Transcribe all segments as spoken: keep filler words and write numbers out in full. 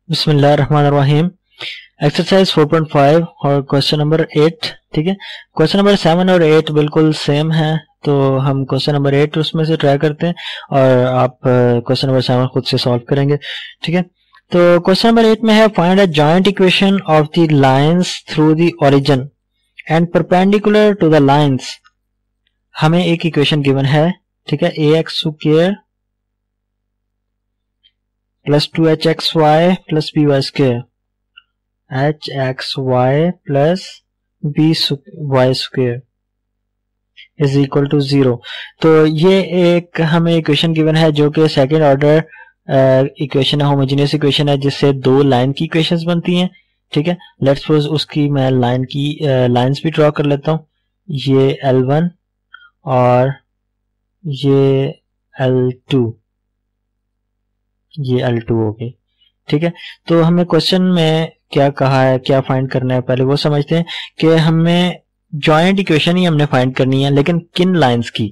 बिस्मिल्लाहिर्रहमानिर्रहीम। Exercise four point five और question number eight. ठीक है, क्वेश्चन नंबर सेवन और एट बिल्कुल सेम है, तो हम क्वेश्चन नंबर एट उसमें से ट्राई करते हैं और आप क्वेश्चन नंबर सेवन खुद से सॉल्व करेंगे। ठीक है, तो क्वेश्चन नंबर एट में है find a joint equation of the lines through the origin and perpendicular to the lines. हमें एक इक्वेशन गिवन है, ठीक है, a x square plus two h x y plus b Y square h x y plus b Y square is equal to zero. तो ये एक हमें equation given है जो कि सेकेंड ऑर्डर इक्वेशन है, होमोजेनियस इक्वेशन है जिससे दो लाइन की इक्वेशंस बनती हैं। ठीक है, लेट्स सपोज उसकी मैं लाइन की लाइंस uh, भी ड्रॉ कर लेता हूँ। ये एल वन और ये एल टू, ये एल टू हो गई। ठीक है, तो हमें क्वेश्चन में क्या कहा है, क्या फाइंड करना है, पहले वो समझते हैं कि हमें जॉइंट इक्वेशन ही हमने फाइंड करनी है, लेकिन किन लाइंस की,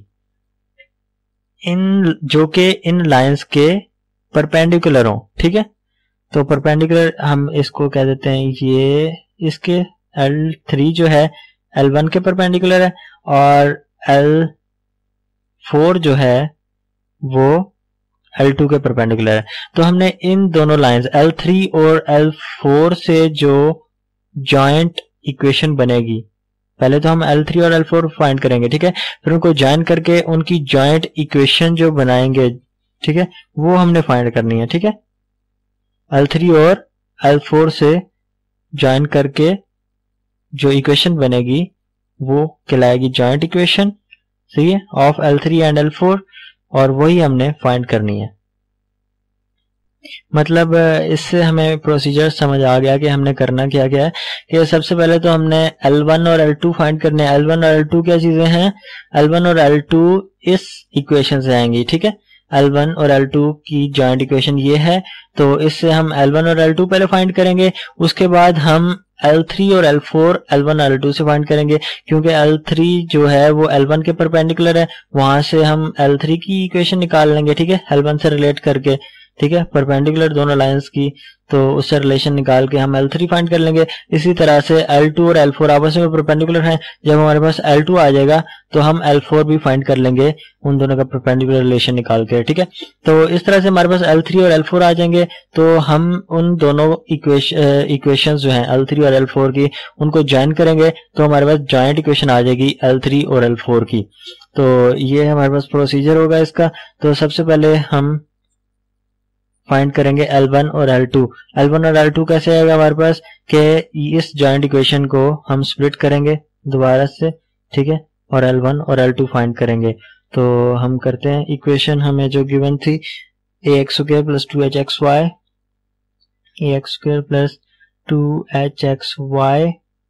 इन जो के इन लाइंस के परपेंडिकुलर हो। ठीक है, तो परपेंडिकुलर हम इसको कह देते हैं, ये इसके एल थ्री जो है एल वन के परपेंडिकुलर है और एल फोर जो है वो एल टू के परपेंडिकुलर है। तो हमने इन दोनों लाइंस एल थ्री और एल फोर से जो जॉइंट इक्वेशन बनेगी, पहले तो हम एल थ्री और एल फोर फाइंड करेंगे। ठीक है, फिर उनको ज्वाइन करके उनकी जॉइंट इक्वेशन जो बनाएंगे, ठीक है, वो हमने फाइंड करनी है। ठीक है, एल थ्री और एल फोर से ज्वाइन करके जो इक्वेशन बनेगी वो कहलाएगी जॉइंट इक्वेशन, सही है, of L three and L four, और वही हमने फाइंड करनी है। मतलब इससे हमें प्रोसीजर समझ आ गया कि हमने करना क्या क्या है कि सबसे पहले तो हमने एल वन और एल टू फाइंड करने हैं। एल वन और एल टू क्या चीजें हैं, एल वन और एल टू इस इक्वेशन से आएंगी। ठीक है, एल वन और एल टू की जॉइंट इक्वेशन ये है, तो इससे हम एल वन और एल टू पहले फाइंड करेंगे, उसके बाद हम एल थ्री और एल फोर एल वन और एल टू से फाइंड करेंगे, क्योंकि एल थ्री जो है वो एल वन के परपेंडिकुलर है, वहां से हम एल थ्री की इक्वेशन निकाल लेंगे। ठीक है, एल वन से रिलेट करके, ठीक है, परपेंडिकुलर दोनों लाइंस की, तो उससे रिलेशन निकाल के हम एल थ्री फाइंड कर लेंगे। इसी तरह से एल टू और एल फोर आपस में परपेंडिकुलर हैं, जब हमारे पास एल टू आ जाएगा तो हम एल फोर भी फाइंड कर लेंगे उन दोनों का परपेंडिकुलर रिलेशन निकाल के। ठीक है, तो इस तरह से हमारे पास एल थ्री और एल फोर आ जाएंगे, तो हम उन दोनों इक्वेशन इक्वेशंस जो हैं एल थ्री और एल फोर की, उनको ज्वाइन करेंगे तो हमारे पास जॉइंट इक्वेशन आ जाएगी एल थ्री और एल फोर की। तो ये हमारे पास प्रोसीजर होगा इसका। तो सबसे पहले हम फाइंड करेंगे एल वन और एल टू। एल वन और एल टू कैसे आएगा हमारे पास कि इस जॉइंट इक्वेशन को हम स्प्लिट करेंगे दोबारा से, ठीक है, और एल वन और एल टू फाइंड करेंगे। तो हम करते हैं, इक्वेशन हमें जो गिवन थी a x square plus two h x y, a x square plus two h x y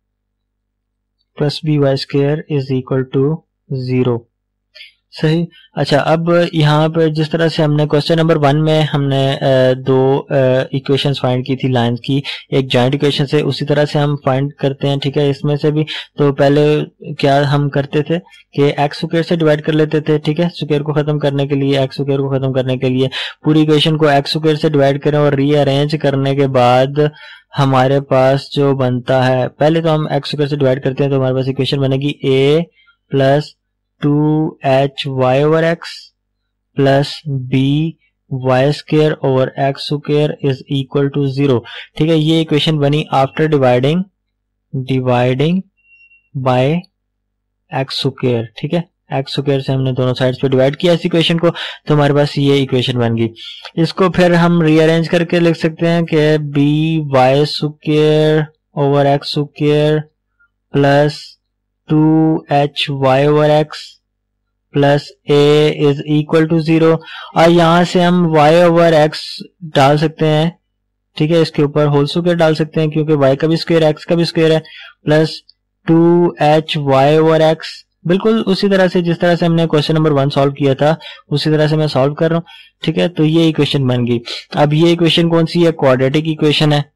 plus b Y square is equal to zero. सही। अच्छा, अब यहाँ पर जिस तरह से हमने क्वेश्चन नंबर वन में हमने दो इक्वेशंस फाइंड की थी लाइंस की एक जॉइंट इक्वेशन से, उसी तरह से हम फाइंड करते हैं। ठीक है, इसमें से भी तो पहले क्या हम करते थे कि एक्स स्क्वायर से डिवाइड कर लेते थे। ठीक है, स्क्वायर को खत्म करने के लिए, एक्स स्क्वायर को खत्म करने के लिए पूरी इक्वेशन को एक्स स्क्वायर से डिवाइड करें और रीअरेंज करने के बाद हमारे पास जो बनता है, पहले तो हम एक्स स्क्वायर से डिवाइड करते हैं तो हमारे पास इक्वेशन बनेगी a plus two h y over x plus b Y square over x square is equal to zero. ठीक है, ये इक्वेशन बनी after dividing dividing by x square. ठीक है, एक्स स्क्वायर से हमने दोनों साइड्स पे डिवाइड किया इस इक्वेशन को, तो हमारे पास ये इक्वेशन बन गई। इसको फिर हम रीअरेंज करके लिख सकते हैं कि b Y square over x square plus two h y over x plus a is equal to zero. और यहां से हम वाई ओवर एक्स डाल सकते हैं, ठीक है, इसके ऊपर होल स्क्वायर डाल सकते हैं क्योंकि वाई का भी स्क्वायर एक्स का भी स्क्वायर है, plus two h y over x, बिल्कुल उसी तरह से जिस तरह से हमने क्वेश्चन नंबर वन सॉल्व किया था उसी तरह से मैं सॉल्व कर रहा हूं। ठीक है, तो ये इक्वेशन बन गई। अब ये इक्वेशन कौन सी है, क्वाड्रेटिक इक्वेशन है।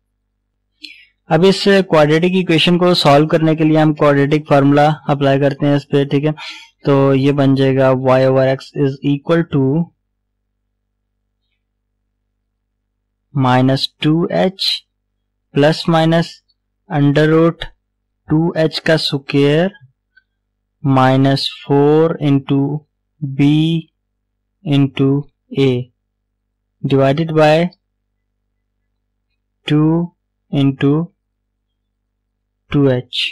अब इस क्वाड्रेटिक इक्वेशन को सॉल्व करने के लिए हम क्वाड्रेटिक फार्मूला अप्लाई करते हैं इस पे। ठीक है, तो ये बन जाएगा y over x is equal to minus two h plus minus under root two h का square minus four into b into a divided by two into two h.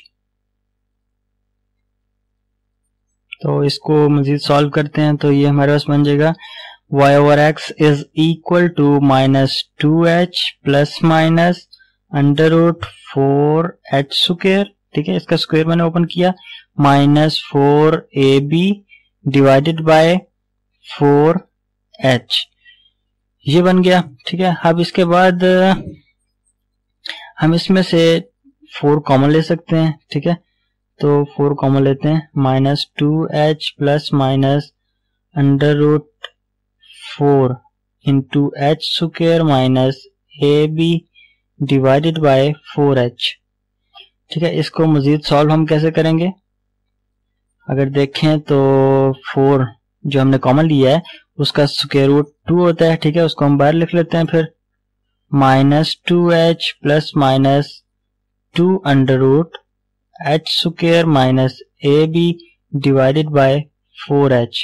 तो इसको मजीद सॉल्व करते हैं तो ये हमारे पास बन जाएगा y over x is equal to minus two h plus minus under root four H square, ठीक है, इसका स्क्वायर मैंने ओपन किया, minus four a b divided by four h, ये बन गया। ठीक है, अब इसके बाद हम इसमें से फोर कॉमन ले सकते हैं। ठीक है, तो फोर कॉमन लेते हैं, minus two h plus minus under root four into h square minus A b divided by four h. ठीक है, इसको मजीद सॉल्व हम कैसे करेंगे, अगर देखें तो फोर जो हमने कॉमन लिया है उसका स्क्वायर रूट टू होता है। ठीक है, उसको हम बाहर लिख लेते हैं, फिर minus two h plus minus two under root H square minus A b divided by four h.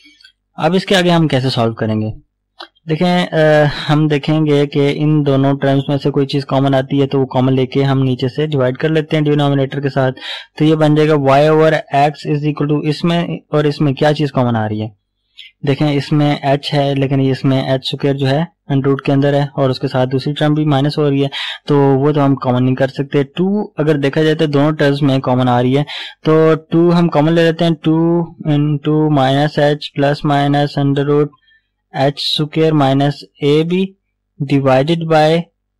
अब इसके आगे हम कैसे सॉल्व करेंगे, देखें आ, हम देखेंगे कि इन दोनों टर्म्स में से कोई चीज कॉमन आती है तो वो कॉमन लेके हम नीचे से डिवाइड कर लेते हैं डिनोमिनेटर के साथ। तो ये बन जाएगा y over x is equal to, इसमें और इसमें क्या चीज कॉमन आ रही है, देखें इसमें h है लेकिन इसमें h स्क्वायर जो है अंडर रूट के अंदर है और उसके साथ दूसरी टर्म भी माइनस हो रही है, तो वो तो हम कॉमन नहीं कर सकते। टू अगर देखा जाए तो दोनों टर्म्स में कॉमन आ रही है, तो टू हम कॉमन ले लेते हैं, two into minus H plus minus under root H square minus A b divided by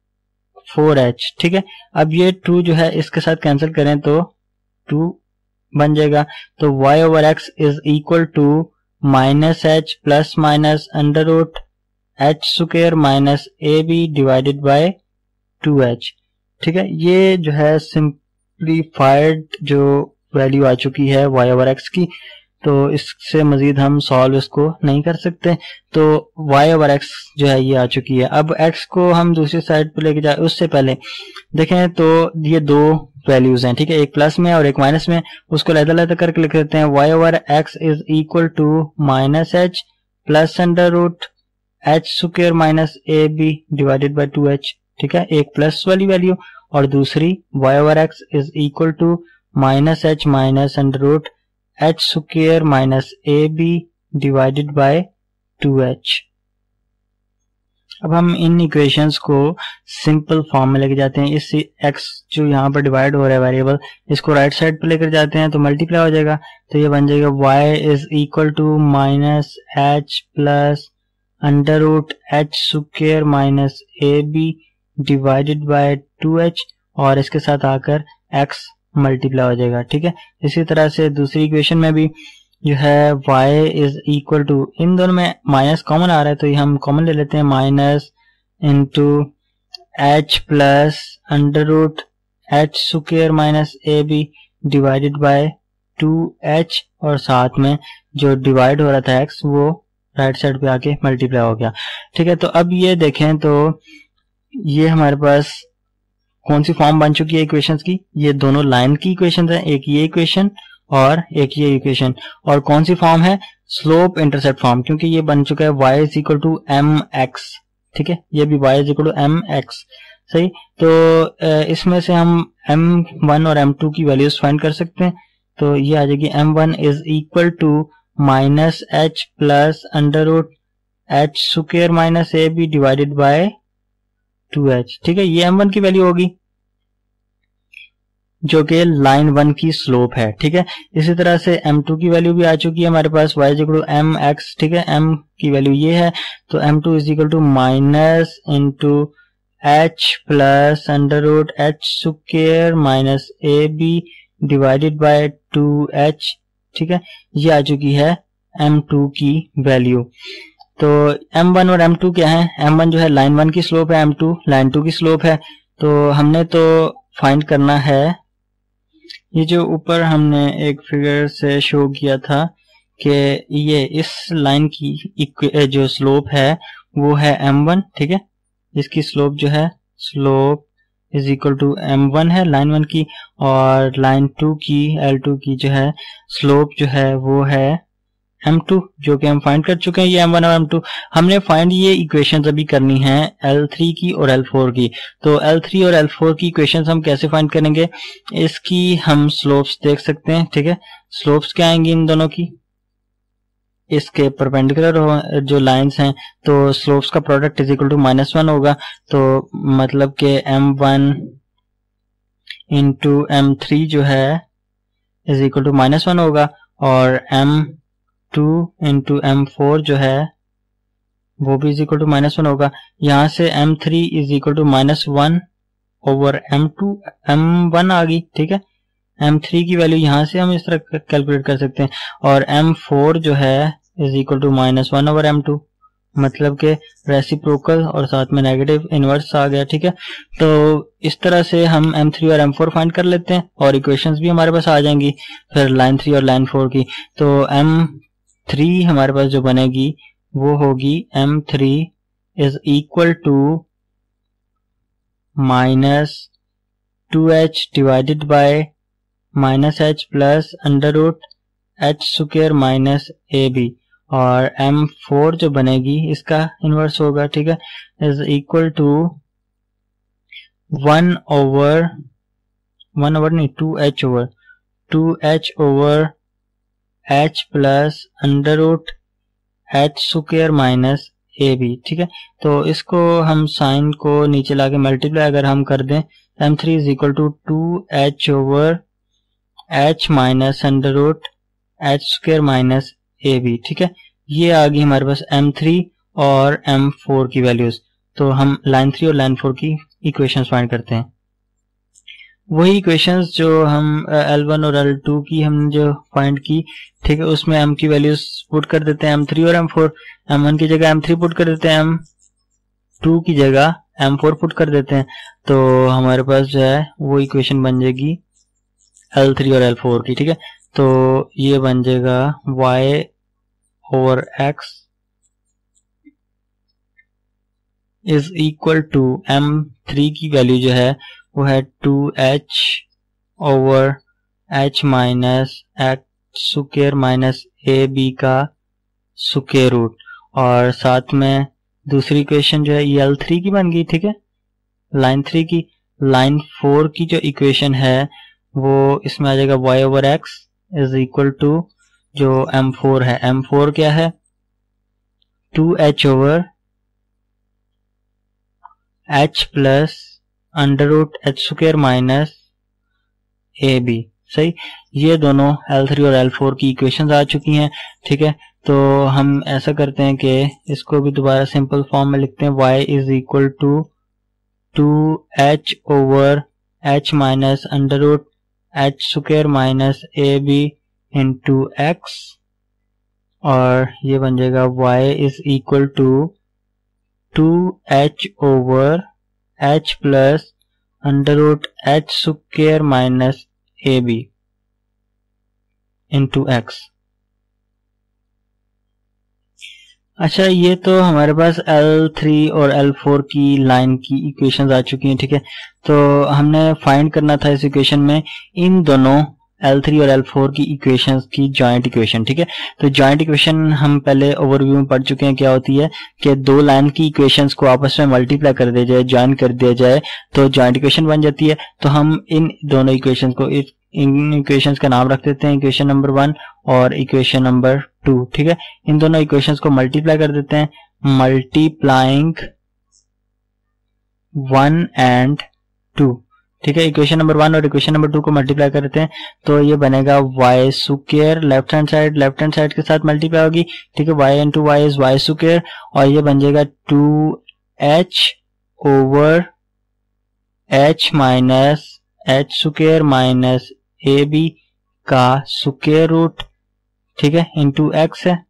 four h. ठीक है, अब ये टू जो है इसके साथ कैंसिल करें तो टू बन जाएगा, तो y over x is equal to minus H plus minus under root H square minus A b divided by two h. ठीक है, ये जो है सिंप्लीफाइड जो वैल्यू आ चुकी है y ओवर x की, तो इससे मजीद हम सॉल्व इसको नहीं कर सकते, तो y ओवर x जो है ये आ चुकी है। अब x को हम दूसरी साइड पे लेके जाए उससे पहले देखें तो ये दो वैल्यूज हैं, ठीक है, एक प्लस में और एक माइनस में, उसको लहदा-लहदा करके लिख देते हैं, y over x is equal to minus H plus under root H square minus A b divided by two h. ठीक है, एक प्लस वाली वैल्यू और दूसरी y over x is equal to minus h minus under root H square minus A b divided by two h. अब हम इन equations को सिंपल फॉर्म में लेके जाते हैं, इस x जो यहाँ पर डिवाइड हो रहा है वेरिएबल, इसको राइट साइड पे लेकर जाते हैं तो मल्टीप्लाई हो जाएगा, तो ये बन जाएगा y is equal to minus H plus under root H square minus A b divided by two h और इसके साथ आकर x मल्टीप्लाई हो जाएगा। ठीक है, इसी तरह से दूसरी इक्वेशन में भी जो है y इज इक्वल टू, इन दोनों में माइनस कॉमन आ रहा है तो ये हम कॉमन ले लेते हैं, minus into h plus under root H square minus A b divided by two h और साथ में जो डिवाइड हो रहा था x वो राइट साइड पे आके मल्टीप्लाई हो गया। ठीक है, तो अब ये देखें तो ये हमारे पास कौन सी फॉर्म बन चुकी है इक्वेशंस की, ये दोनों लाइन की इक्वेशंस हैं, एक ये इक्वेशन और एक ये इक्वेशन, और कौन सी फॉर्म है, स्लोप इंटरसेप्ट फॉर्म, क्योंकि ये बन चुका है y is equal to m x. ठीक है, ये भी y is equal to m x, सही, तो इसमें से हम एम वन और एम टू की वैल्यूज फाइंड कर सकते हैं, तो ये आ जाएगी m one is equal to minus H plus under root H square minus A b divided by two h. ठीक है, ये एम वन की वैल्यू होगी जो कि लाइन वन की स्लोप है। ठीक है, इसी तरह से एम टू की वैल्यू भी आ चुकी है हमारे पास, y is equal to m x. ठीक है, m की वैल्यू ये है, तो m two is equal to minus into h plus under root H square minus A b divided by two h. ठीक है, ये आ चुकी है एम टू की वैल्यू। तो एम वन और एम टू क्या है, एम वन जो है लाइन वन की स्लोप है, एम टू लाइन टू की स्लोप है, तो हमने तो फाइंड करना है, ये जो ऊपर हमने एक फिगर से शो किया था कि ये इस लाइन की जो स्लोप है वो है एम वन। ठीक है, जिसकी स्लोप जो है slope is equal to M one है लाइन वन की, और लाइन टू की एल टू की जो है स्लोप जो है वो है एम टू, जो कि हम फाइंड कर चुके हैं ये एम वन और एम टू। हमने फाइंड ये इक्वेशंस अभी करनी है एल थ्री की और एल फोर की। तो एल थ्री और एल फोर की इक्वेशंस हम कैसे फाइंड करेंगे, इसकी हम स्लोप्स देख सकते हैं, ठीक है। स्लोप्स क्या आएंगी इन दोनों की, इसके परपेंडिकुलर जो लाइंस हैं तो स्लोप्स का product is equal to minus one होगा। तो मतलब के M one into M three जो है is equal to minus one होगा, और M two into M four जो है वो भी is equal to minus one होगा। यहाँ से M three is equal to minus one over M two, M one आ गई, ठीक है। एम थ्री की वैल्यू यहाँ से हम इस तरह कैलकुलेट कर सकते हैं, और एम फोर जो है is equal to minus one over M two, मतलब के रेसिप्रोकल और साथ में नेगेटिव इनवर्स आ गया, ठीक है। तो इस तरह से हम एम थ्री और एम फोर फाइंड कर लेते हैं और इक्वेशंस भी हमारे पास आ जाएंगी फिर लाइन थ्री और लाइन फोर की। तो एम थ्री हमारे पास जो बनेगी वो होगी M three is equal to minus two H divided by minus H plus under root H square minus A B, और एम फोर जो बनेगी इसका इनवर्स होगा, ठीक है, is equal to one over one over नहीं two H over two H over H plus under root H square minus ए B, ठीक है। तो इसको हम साइन को नीचे लाके मल्टीप्लाई अगर हम कर दें, M three is equal to two H over H minus under root H square minus A B, ठीक है। ये आ गई हमारे पास एम थ्री और एम फोर की वैल्यूज। तो हम लाइन थ्री और लाइन फोर की इक्वेशंस फाइंड करते हैं। वही इक्वेशंस जो हम एल वन और एल टू की हमने जो फाइंड की, ठीक है, उसमें एम की वैल्यूज पुट कर देते हैं एम थ्री और एम फोर। एम वन की जगह एम थ्री पुट कर देते हैं, एम टू की जगह एम फोर पुट कर देते हैं। तो हमारे पास जो है वो इक्वेशन बन जाएगी एल थ्री और एल फोर की, ठीक है। तो ये बन जाएगा y over x is equal to M three की वैल्यू जो है वो है two H over H minus X square minus ए बी का स्क्वायर रूट, और साथ में दूसरी इक्वेशन जो है ये एल थ्री की बन गई, ठीक है, लाइन थ्री की। लाइन फोर की जो इक्वेशन है वो इसमें आ जाएगा y over x is equal to जो एम फोर है, एम फोर क्या है two H over H plus under root H square minus ए बी, सही। ये दोनों एल थ्री और एल फोर की इक्वेशंस आ चुकी हैं, ठीक है। तो हम ऐसा करते हैं कि इसको भी दोबारा सिंपल फॉर्म में लिखते हैं, y is equal to two H over H minus under root H square minus A B into X, और ये बन जाएगा y is equal to two H over H plus under root H square minus A B into X. अच्छा, ये तो हमारे पास L three और एल फोर की लाइन की इक्वेशंस आ चुकी हैं, ठीक है। तो हमने फाइंड करना था इस इक्वेशन में इन दोनों एल थ्री और एल फोर की इक्वेशंस की जॉइंट इक्वेशन, ठीक है। तो जॉइंट इक्वेशन हम पहले ओवरव्यू में पढ़ चुके हैं, क्या होती है कि दो लाइन की इक्वेशंस को आपस में मल्टीप्लाई कर दिया जाए, ज्वाइन कर दिया जाए तो जॉइंट इक्वेशन बन जाती है। तो हम इन दोनों इक्वेशंस को, इन इक्वेशंस का नाम रख देते हैं इक्वेशन नंबर वन और इक्वेशन नंबर टू, ठीक है। इन दोनों इक्वेशंस को मल्टीप्लाई कर देते हैं, मल्टीप्लाइंग वन एंड टू, ठीक है। इक्वेशन नंबर वन और इक्वेशन नंबर टू को मल्टीप्लाई करते हैं तो ये बनेगा y square, left hand side left hand side के साथ मल्टीप्लाई होगी, ठीक है। y into Y is Y square, और ये बन जाएगा two H over H minus H square minus ए बी का स्क्वायर रूट, ठीक है, इंटू एक्स है,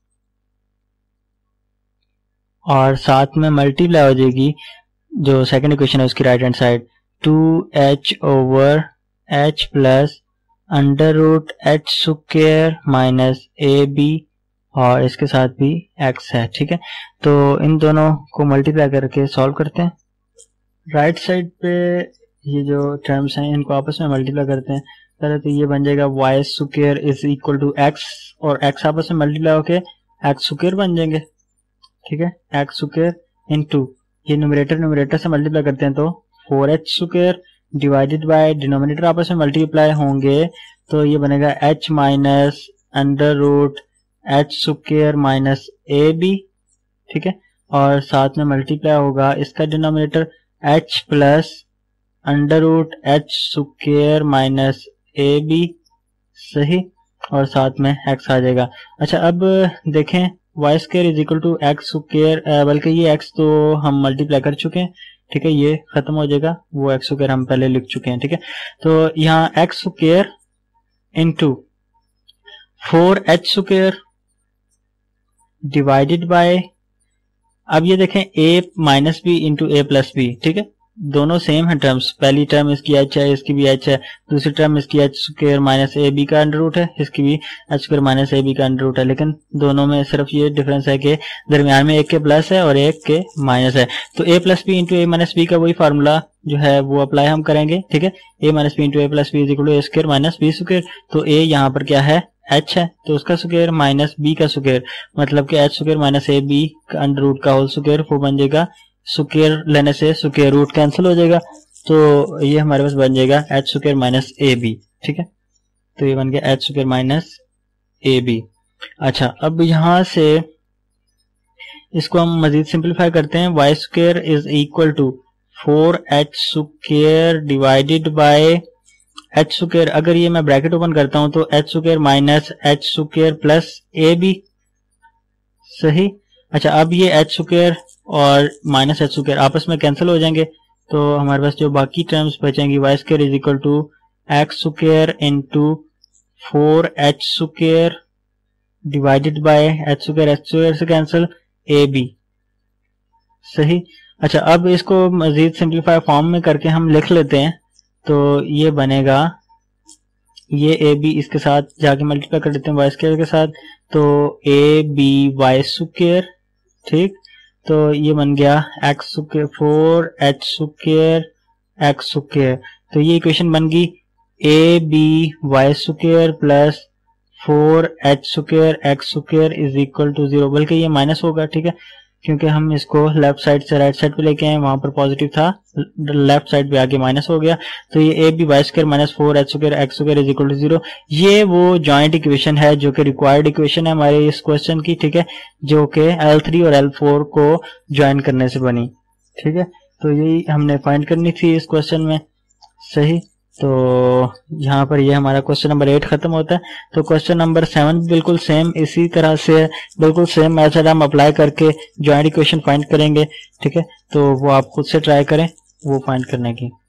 और साथ में मल्टीप्लाई हो जाएगी जो सेकंड इक्वेशन है उसकी right hand side, two H over H plus under root H square minus ए बी और इसके साथ भी x है, ठीक है। तो इन दोनों को मल्टीप्लाई करके सॉल्व करते हैं। राइट साइड पे ये जो टर्म्स हैं इनको आपस में मल्टीप्लाई करते हैं। पहले तो ये बन जाएगा Y square is equal to X, और x आपस में मल्टीप्लाई होके एक्स स्क्वायर बन जाएंगे, ठीक है। एक्स स्क्वायर इनटू ये न्यूमरेटर न्यूमरेटर से मल्टीप्लाई करते हैं तो four H square divided by denominator आपस में मल्टीप्लाई होंगे तो ये बनेगा h minus under root H square minus ए बी, ठीक है। और साथ में मल्टीप्लाई होगा इसका denominator h plus under root H square minus ए बी, सही, और साथ में x आ जाएगा। अच्छा अब देखें Y square is equal to X square, बल्कि ये x तो हम मल्टीप्लाई कर चुके हैं, ठीक है, ये खत्म हो जाएगा, वो एक्स स्क्वायर हम पहले लिख चुके हैं, ठीक है। तो यहाँ X square into four H square divided by, अब ये देखें a minus B into A plus B, ठीक है, दोनों सेम है टर्म्स। पहली टर्म इसकी h है, इसकी भी h है। दूसरी टर्म इसकी एच स्क्वायर माइनस ए बी का अंडर रूट है, इसकी भी एच स्क्वायर माइनस ए बी का अंडर रूट है। लेकिन दोनों में सिर्फ ये डिफरेंस है कि दरमियान में एक के प्लस है और एक के माइनस है। तो a plus B into A minus B का वही फार्मूला जो है वो अप्लाई हम करेंगे, ठीक है। a minus B into A plus B is equal to A square minus B square. तो a यहाँ पर क्या है, h है, तो उसका स्क्वायर माइनस b का स्क्वायर, मतलब कि h स्क्वायर माइनस ए बी का अंडर रूट का होल स्क्वायर, वो बन जाएगा, स्क्वायर लेने से स्क्वायर रूट कैंसिल हो जाएगा, तो ये हमारे पास बन जाएगा एच स्क्वायर माइनस ए बी, ठीक है। तो ये बन गया एच स्क्वायर माइनस ए बी। अच्छा अब यहां से इसको हम मजीद सिंप्लीफाई करते हैं। Y square is equal to four H square divided by H square, अगर ये मैं ब्रैकेट ओपन करता हूं तो H square minus H square plus A B, सही। अच्छा अब ये एच स्क्वायर और माइनस एच स्क्वायर आपस में कैंसिल हो जाएंगे, तो हमारे पास जो बाकी टर्म्स बचेंगी Y square is equal to X square into four H square divided by H square, H square से कैंसिल ए बी, सही। अच्छा अब इसको मजीद सिंप्लीफाई फॉर्म में करके हम लिख लेते हैं, तो ये बनेगा, ये ए बी इसके साथ जाके मल्टीप्लाई कर देते हैं वाई स्क्वायर के साथ, तो ए बी वाई स्क्वायर, ठीक। तो ये बन गया X square four H square X square, तो ये इक्वेशन बन गई A B Y square plus four H square X square is equal to zero, बल्कि ये माइनस होगा, ठीक है, क्योंकि हम इसको लेफ्ट साइड से राइट साइड पे लेके आए, वहां पर पॉजिटिव था, लेफ्ट साइड पे आके माइनस हो गया। तो ये A B Y square minus four H square X square is equal to zero, ये वो जॉइंट इक्वेशन है जो कि रिक्वायर्ड इक्वेशन है हमारे इस क्वेश्चन की, ठीक है, जो कि एल थ्री और एल फोर को ज्वाइन करने से बनी, ठीक है। तो यही हमने फाइंड करनी थी इस क्वेश्चन में, सही। तो यहाँ पर ये हमारा क्वेश्चन नंबर एट खत्म होता है। तो क्वेश्चन नंबर सेवन बिल्कुल सेम इसी तरह से बिल्कुल सेम मेथड हम अप्लाई करके जॉइंट इक्वेशन फाइंड करेंगे, ठीक है। तो वो आप खुद से ट्राई करें वो फाइंड करने की।